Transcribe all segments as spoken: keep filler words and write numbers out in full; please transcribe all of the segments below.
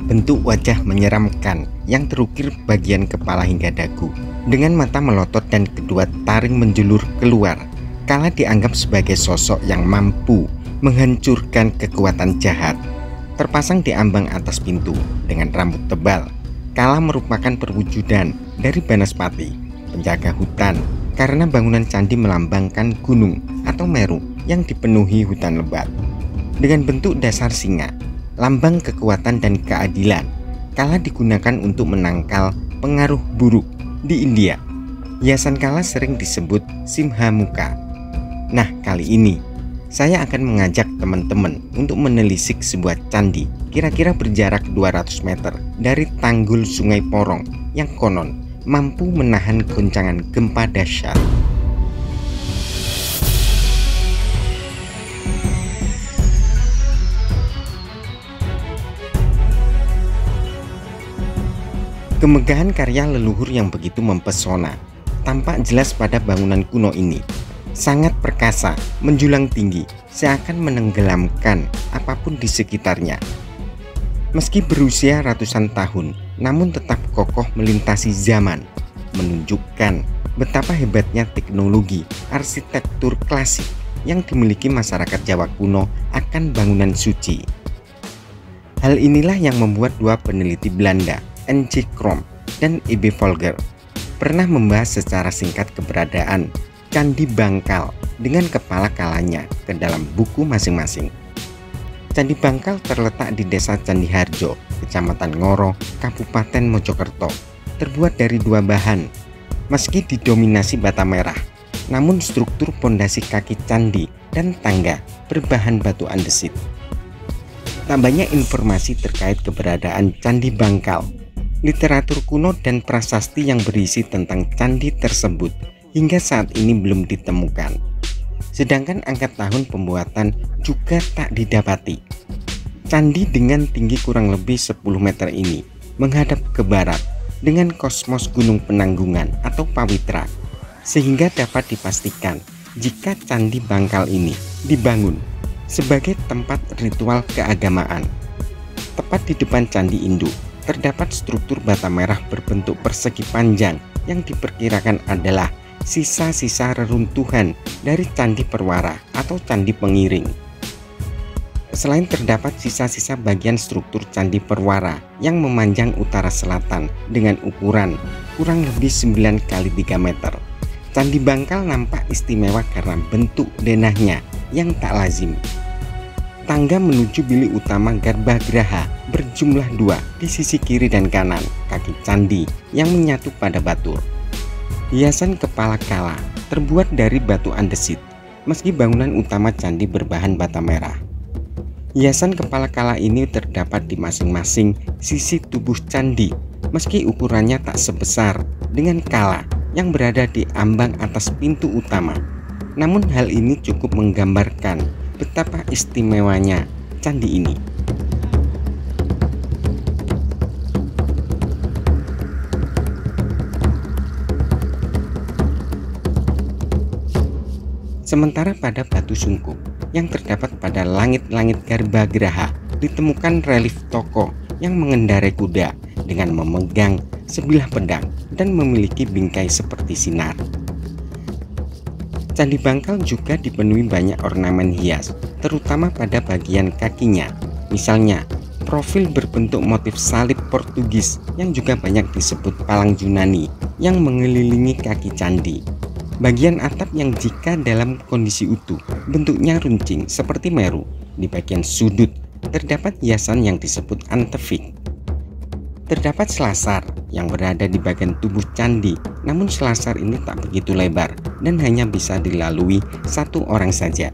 bentuk wajah menyeramkan yang terukir bagian kepala hingga dagu, dengan mata melotot dan kedua taring menjulur keluar. Kala dianggap sebagai sosok yang mampu menghancurkan kekuatan jahat. Terpasang di ambang atas pintu dengan rambut tebal, Kala merupakan perwujudan dari Banaspati, penjaga hutan, karena bangunan candi melambangkan gunung atau Meru yang dipenuhi hutan lebat. Dengan bentuk dasar singa, lambang kekuatan dan keadilan, Kala digunakan untuk menangkal pengaruh buruk di India. Hiasan Kala sering disebut Simhamuka. Nah, kali ini saya akan mengajak teman-teman untuk menelisik sebuah candi kira-kira berjarak dua ratus meter dari tanggul Sungai Porong yang konon mampu menahan goncangan gempa dahsyat. Kemegahan karya leluhur yang begitu mempesona tampak jelas pada bangunan kuno ini. Sangat perkasa, menjulang tinggi, seakan menenggelamkan apapun di sekitarnya. Meski berusia ratusan tahun, namun tetap kokoh melintasi zaman, menunjukkan betapa hebatnya teknologi arsitektur klasik yang dimiliki masyarakat Jawa kuno akan bangunan suci. Hal inilah yang membuat dua peneliti Belanda, N J Krom dan E B Volger, pernah membahas secara singkat keberadaan Candi Bangkal dengan kepala Kalanya ke dalam buku masing-masing. Candi Bangkal terletak di Desa Candiharjo, Kecamatan Ngoro, Kabupaten Mojokerto. Terbuat dari dua bahan. Meski didominasi bata merah, namun struktur pondasi kaki candi dan tangga berbahan batu andesit. Tak banyak informasi terkait keberadaan Candi Bangkal. Literatur kuno dan prasasti yang berisi tentang candi tersebut hingga saat ini belum ditemukan. Sedangkan angka tahun pembuatan juga tak didapati. Candi dengan tinggi kurang lebih sepuluh meter ini menghadap ke barat dengan kosmos Gunung Penanggungan atau Pawitra, sehingga dapat dipastikan jika Candi Bangkal ini dibangun sebagai tempat ritual keagamaan. Tepat di depan Candi Induk terdapat struktur bata merah berbentuk persegi panjang yang diperkirakan adalah sisa-sisa reruntuhan dari Candi Perwara atau Candi Pengiring. Selain terdapat sisa-sisa bagian struktur Candi Perwara yang memanjang utara selatan dengan ukuran kurang lebih sembilan kali tiga meter, Candi Bangkal nampak istimewa karena bentuk denahnya yang tak lazim. Tangga menuju bilik utama Garbhagraha berjumlah dua di sisi kiri dan kanan kaki candi yang menyatu pada batur. Hiasan kepala Kala terbuat dari batu andesit, meski bangunan utama candi berbahan bata merah. Hiasan kepala Kala ini terdapat di masing-masing sisi tubuh candi, meski ukurannya tak sebesar dengan Kala yang berada di ambang atas pintu utama. Namun hal ini cukup menggambarkan betapa istimewanya candi ini. Sementara pada batu sungkup yang terdapat pada langit-langit Garbhagraha ditemukan relief tokoh yang mengendarai kuda dengan memegang sebilah pedang dan memiliki bingkai seperti sinar. Candi Bangkal juga dipenuhi banyak ornamen hias, terutama pada bagian kakinya. Misalnya, profil berbentuk motif salib Portugis yang juga banyak disebut palang Yunani yang mengelilingi kaki candi. Bagian atap yang jika dalam kondisi utuh bentuknya runcing seperti Meru. Di bagian sudut terdapat hiasan yang disebut antefik. Terdapat selasar yang berada di bagian tubuh candi, namun selasar ini tak begitu lebar dan hanya bisa dilalui satu orang saja.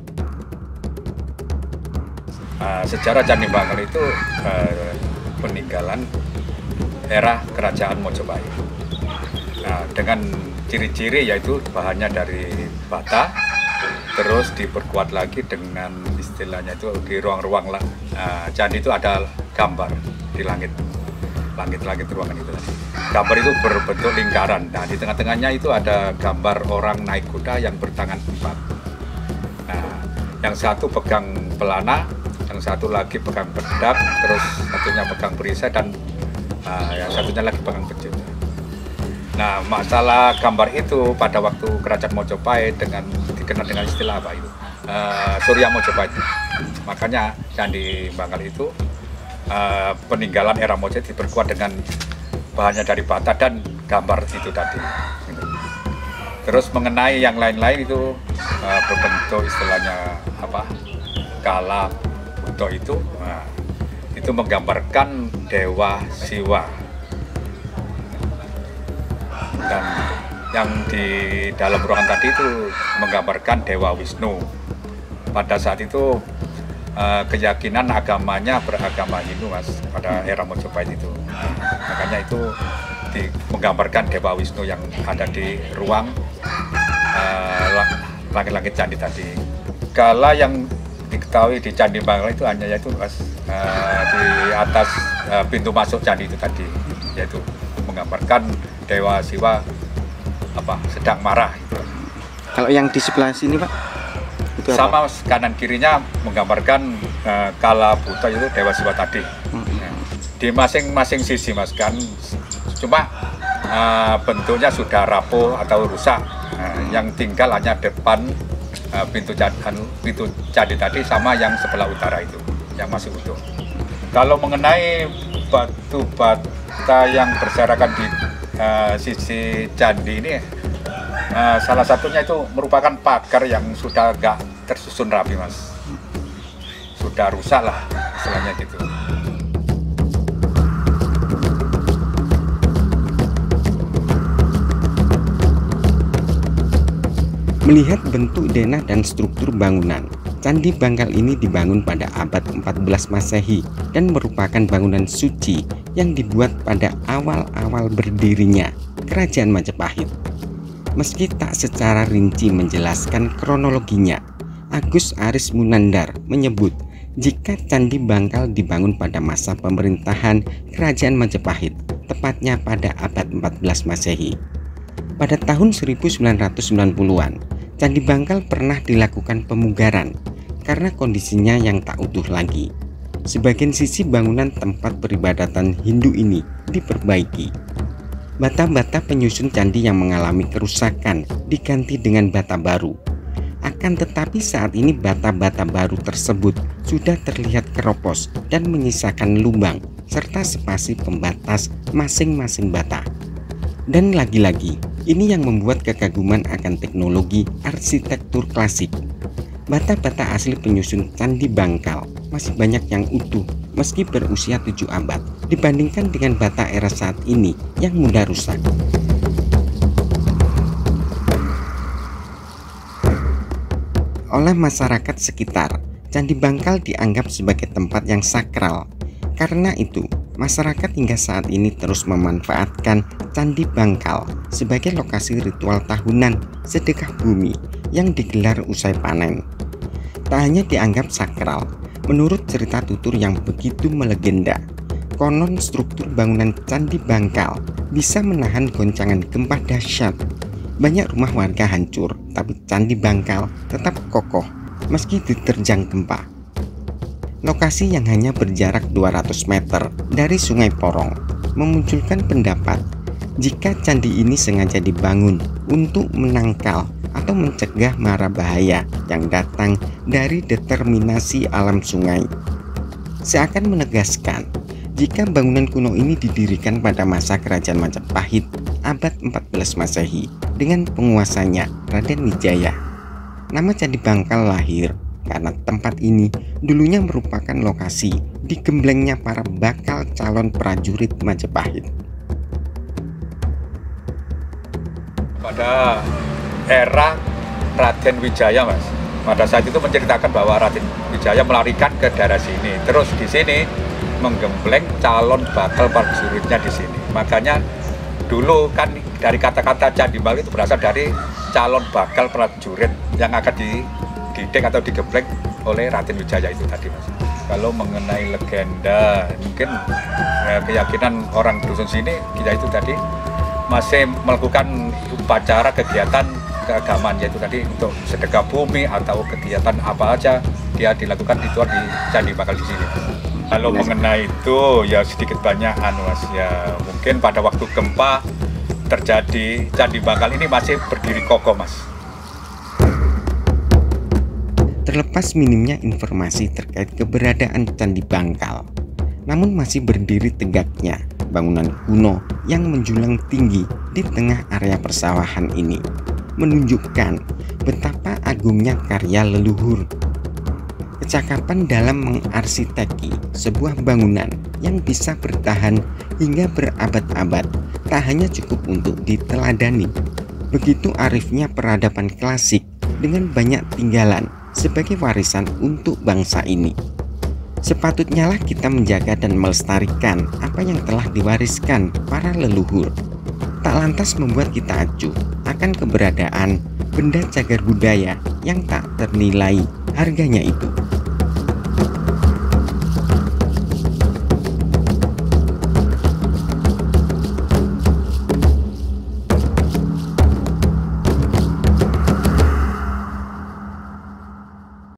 Uh, sejarah Candi Bangkal itu uh, peninggalan era Kerajaan Mojopahit. Nah, dengan ciri-ciri yaitu bahannya dari bata, terus diperkuat lagi dengan istilahnya itu di ruang-ruang lah. Nah, candi itu ada gambar di langit, langit-langit ruangan itu tadi. Gambar itu berbentuk lingkaran. Nah, di tengah-tengahnya itu ada gambar orang naik kuda yang bertangan empat. Nah, yang satu pegang pelana, yang satu lagi pegang pedang, terus satunya pegang perisai, dan uh, yang satunya lagi pegang pecut. Nah, masalah gambar itu pada waktu Kerajaan Mojopahit dengan dikenal dengan istilah apa itu? Uh, Surya Mojopahit. Makanya Candi Bangkal itu uh, peninggalan era Mojopahit diperkuat dengan bahannya dari bata dan gambar itu tadi. Terus mengenai yang lain-lain itu uh, berbentuk istilahnya apa? Kala Buto itu, nah, itu menggambarkan Dewa Siwa. Dan yang di dalam ruangan tadi itu menggambarkan Dewa Wisnu. Pada saat itu uh, keyakinan agamanya beragama Hindu, Mas, pada era Mojopahit itu. Nah, makanya itu di, menggambarkan Dewa Wisnu yang ada di ruang langit-langit uh, candi tadi. Kala yang diketahui di Candi Bangkal itu hanya yaitu, Mas, uh, di atas uh, pintu masuk candi itu tadi, yaitu menggambarkan Dewa Siwa apa sedang marah itu. Kalau yang di sebelah sini, Pak, itu sama apa? Kanan kirinya menggambarkan uh, Kala Buto itu Dewa Siwa tadi. Hmm. Nah, di masing-masing sisi, Mas, kan cuma uh, bentuknya sudah rapuh atau rusak. Nah, yang tinggal hanya depan uh, pintu candi, pintu candi tadi sama yang sebelah utara itu yang masih utuh. Kalau mengenai batu bata yang berserakan di uh, sisi candi ini, uh, salah satunya itu merupakan pagar yang sudah agak tersusun rapi, Mas. Sudah rusak lah istilahnya gitu. Melihat bentuk denah dan struktur bangunan, Candi Bangkal ini dibangun pada abad empat belas Masehi dan merupakan bangunan suci yang dibuat pada awal-awal berdirinya Kerajaan Majapahit. Meski tak secara rinci menjelaskan kronologinya, Agus Aris Munandar menyebut jika Candi Bangkal dibangun pada masa pemerintahan Kerajaan Majapahit, tepatnya pada abad empat belas Masehi. Pada tahun seribu sembilan ratus sembilan puluhan, Candi Bangkal pernah dilakukan pemugaran karena kondisinya yang tak utuh lagi. Sebagian sisi bangunan tempat peribadatan Hindu ini diperbaiki. Bata-bata penyusun candi yang mengalami kerusakan diganti dengan bata baru. Akan tetapi saat ini bata-bata baru tersebut sudah terlihat keropos dan menyisakan lubang serta spasi pembatas masing-masing bata. Dan lagi-lagi, ini yang membuat kekaguman akan teknologi arsitektur klasik. Bata-bata asli penyusun Candi Bangkal masih banyak yang utuh meski berusia tujuh abad dibandingkan dengan bata era saat ini yang mudah rusak. Oleh masyarakat sekitar, Candi Bangkal dianggap sebagai tempat yang sakral. Karena itu, masyarakat hingga saat ini terus memanfaatkan Candi Bangkal sebagai lokasi ritual tahunan sedekah bumi yang digelar usai panen. Tak hanya dianggap sakral, menurut cerita tutur yang begitu melegenda, konon struktur bangunan Candi Bangkal bisa menahan goncangan gempa dahsyat. Banyak rumah warga hancur, tapi Candi Bangkal tetap kokoh meski diterjang gempa. Lokasi yang hanya berjarak dua ratus meter dari Sungai Porong memunculkan pendapat jika candi ini sengaja dibangun untuk menangkal atau mencegah mara bahaya yang datang dari determinasi alam sungai. Seakan menegaskan jika bangunan kuno ini didirikan pada masa Kerajaan Majapahit abad empat belas Masehi dengan penguasanya Raden Wijaya. Nama Candi Bangkal lahir karena tempat ini dulunya merupakan lokasi digemblengnya para bakal calon prajurit Majapahit. Pada era Raden Wijaya, Mas, pada saat itu menceritakan bahwa Raden Wijaya melarikan ke daerah sini, terus di sini menggembleng calon bakal prajuritnya di sini. Makanya dulu kan dari kata-kata Candi Bangkal itu berasal dari calon bakal prajurit yang akan di didik atau digeblek oleh Raden Wijaya itu tadi, Mas. Kalau mengenai legenda, mungkin ya, keyakinan orang dusun sini kita itu tadi masih melakukan upacara kegiatan keagamaan, yaitu tadi untuk sedekah bumi atau kegiatan apa aja dia dilakukan ritual di Candi Bangkal di sini. Kalau mengenai itu ya sedikit banyak anu Mas, ya mungkin pada waktu gempa terjadi Candi Bangkal ini masih berdiri kokoh Mas. Terlepas minimnya informasi terkait keberadaan Candi Bangkal, namun masih berdiri tegaknya bangunan kuno yang menjulang tinggi di tengah area persawahan ini menunjukkan betapa agungnya karya leluhur. Kecakapan dalam mengarsiteki sebuah bangunan yang bisa bertahan hingga berabad-abad tak hanya cukup untuk diteladani. Begitu arifnya peradaban klasik dengan banyak tinggalan sebagai warisan untuk bangsa ini. Sepatutnya lah kita menjaga dan melestarikan apa yang telah diwariskan para leluhur. Tak lantas membuat kita acuh akan keberadaan benda cagar budaya yang tak ternilai harganya itu.